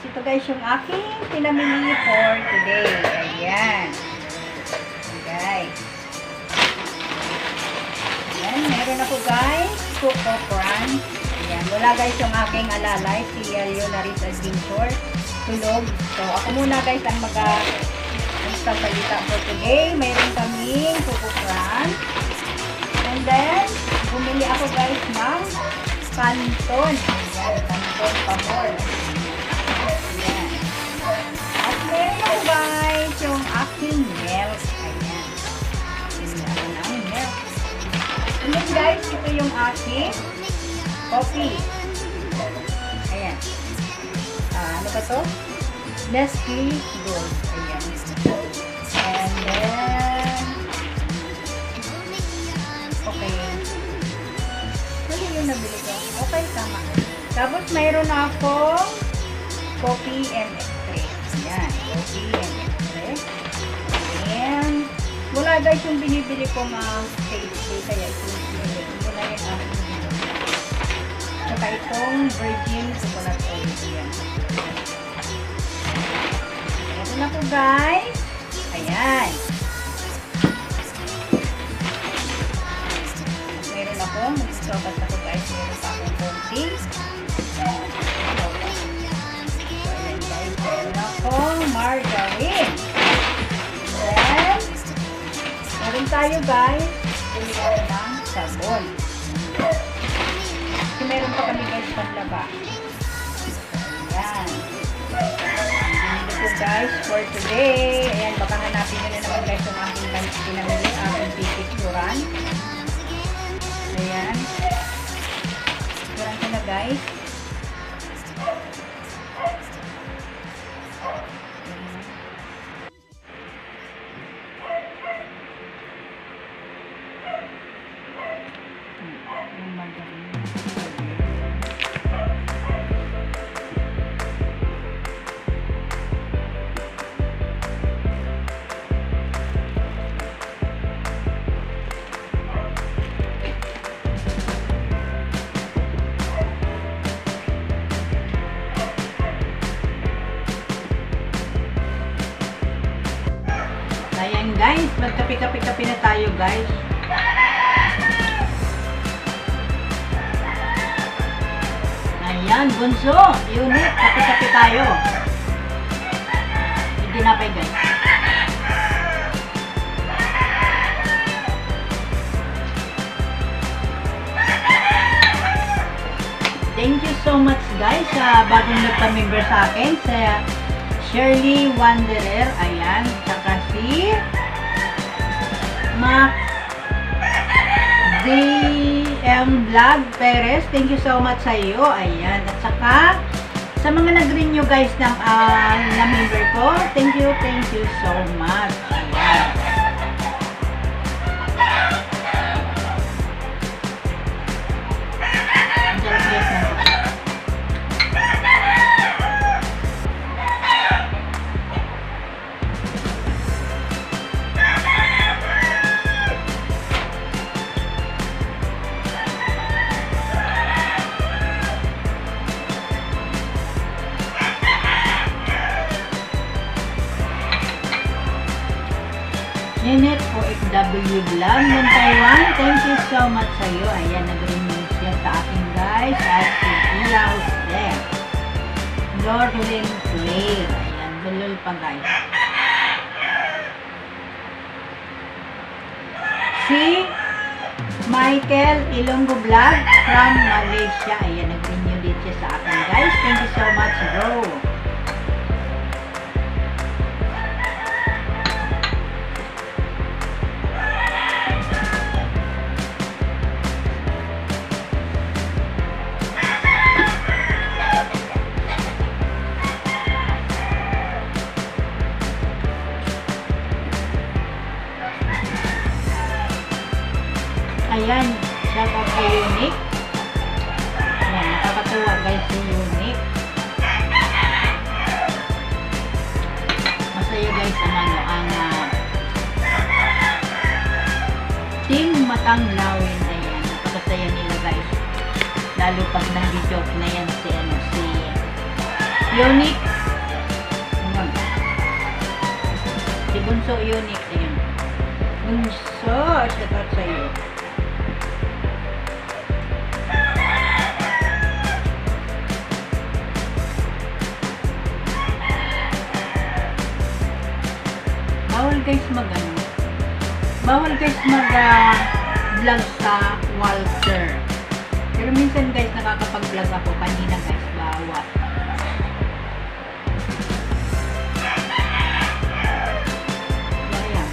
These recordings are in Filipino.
ito guys yung aking pinamili for today. Ayan. Guys. Ayan, meron ako guys. Coco Crunch. Ayan, wala guys yung aking alalay. Si Leonaris Adventure. Tulog. So, ako muna guys ang magsasalita for today. Meron kaming Coco Crunch. And then, bumili ako guys ng Canton. Ayan, Canton Pamor. Ayan. At meron ako guys yung aking milk. Ayan. Bumili ako ng milk. And then guys, ito yung aking coffee. Ayan. Ano ba to? Nestle Gold. Ayan. And then, okay. Ano yung nabili ko? Okay, tama. Tapos, mayroon akong coffee and express. Ayan. Coffee and express. And, wala guys yung binibili ko tasty. Kaya ito muna yung aking saka itong virgin coconut oil. Ayan. Ito na po guys. Ayan. Meron ako. Mag-sobat ako guys. Meron pa akong konting. Ayan guys. Meron akong margarine. Then, meron tayo guys. Meron ng sabon. Kasi meron pa kami guys panlaba. Ayan. Ito po guys for today. Ayan, baka hanapin nyo na naman guys yung aking pinamili, aking pipicturan. Ayan. Picturan ko na guys. Yung margarine. Ayan guys, magkape-kape-kape na tayo guys. Ayan, bunso, unit, kape-kape tayo. Hindi na pa guys. Thank you so much guys sa bagong nagpa-member sa akin, sa Shirley Wanderer, ayan, saka si Max DM Vlog Perez, thank you so much sa iyo, ayan, at saka sa mga nag-renew guys ng na member ko, thank you so much, ayan. Janet OFW Vlog ng Taiwan, thank you so much sa iyo. Ayan, nag-renew siya sa akin guys. At si Tia Jose, Lord Lynn Claire, ayan, dulol pa guys. Si Michael Ilonggo Vlog from Malaysia, ayan, nag-renew din siya sa akin guys. Thank you so much bro. Ayan, shout out kay Unique. Ayan, nakakatuwa guys si Unique. Masaya guys ang Team Matang Lawin. Ayan, napakasaya nila guys. Lalo pag nag-joke na yan si Unique. Bunso Unique. Ayan. Bunso, shout out sa'yo. Bawal guys vlog sa Walter. Pero minsan guys nakakapag-vlog ako. Kanina guys bawal. Ayan.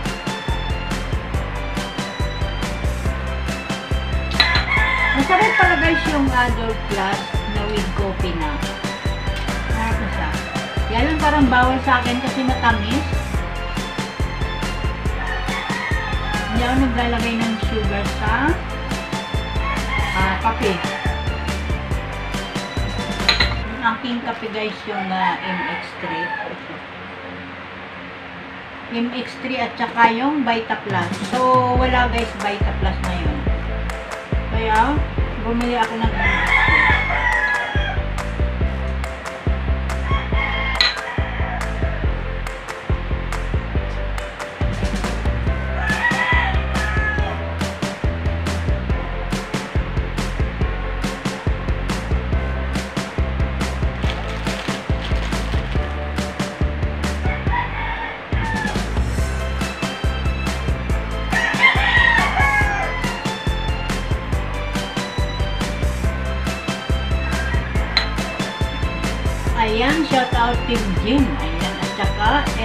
Masarap pala guys yung Adult Plus na with coffee na. Harap na siya. Yan lang parang bawal sa akin kasi matamis. Hindi ako naglalagay ng sugar sa kape. Yung aking kape guys yung MX3. MX3 at saka yung Vita Plus. So wala guys Vita Plus na yun. Kaya bumili ako ng MX3. Ayan, shout out Team Jim. Ayan, at saka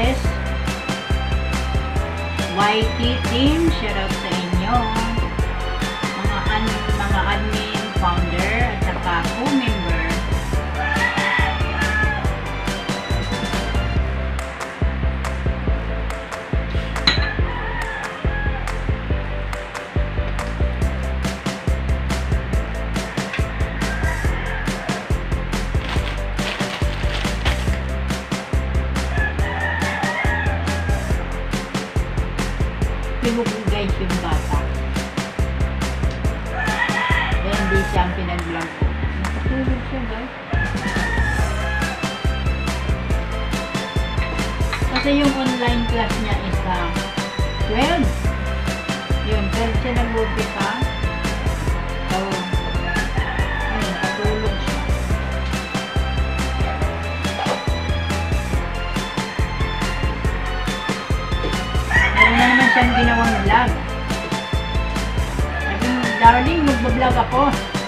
SYT Team, shout out sa inyo. Mga admin, founder, at saka co-member. Pinugong guys yung bata. Kaya hindi siya ang pinag-vlog ko. Nakatulog siya guys. Kasi yung online class niya is 12. Yun, 12 siya nag-umpisa. So, ayun, nakatulog siya. Meron na naman siyang ginawang vlog. Sabi mo, darling, mag-vlog ako.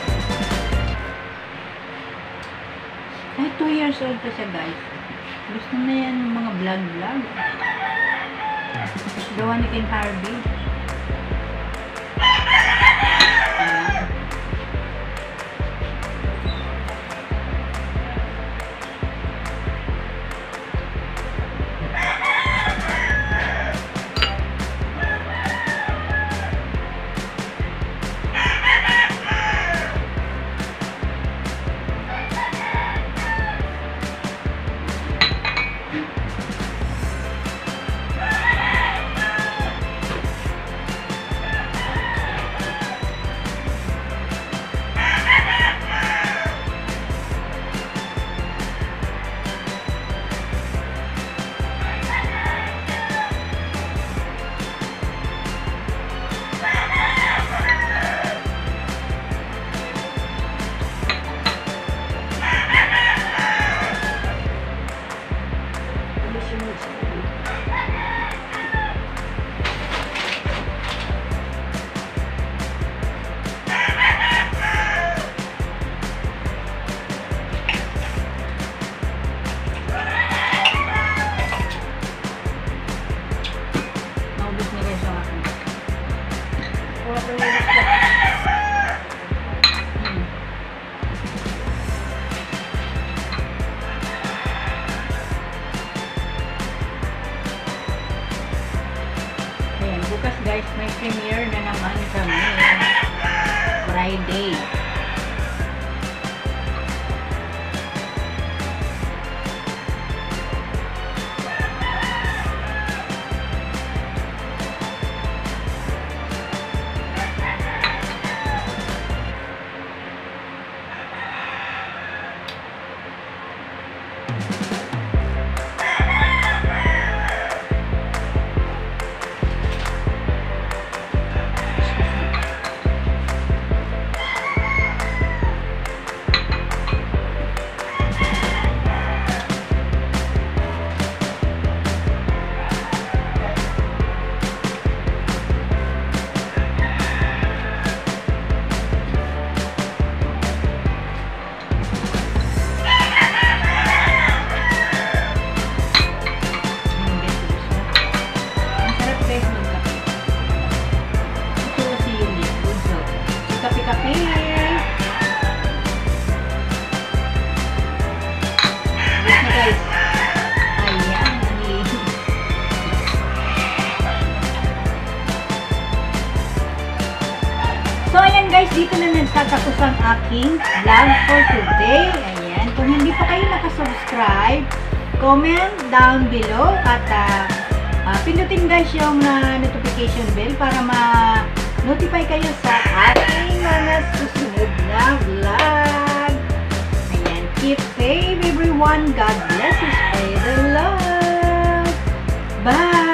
Ay, 2 years old pa siya guys. Gusto na yan ng mga vlog-vlog. Gawa ni Ken Harvey. Ayan. Bukas guys, may premiere na naman kami. Friday. nagtatapos ang aking vlog for today. Ayan. Kung hindi pa kayo nakasubscribe, comment down below at pindutin guys yung notification bell para ma-notify kayo sa ating mga susunod na vlog. Ayan. Keep safe everyone. God bless you. Spread the love. Bye!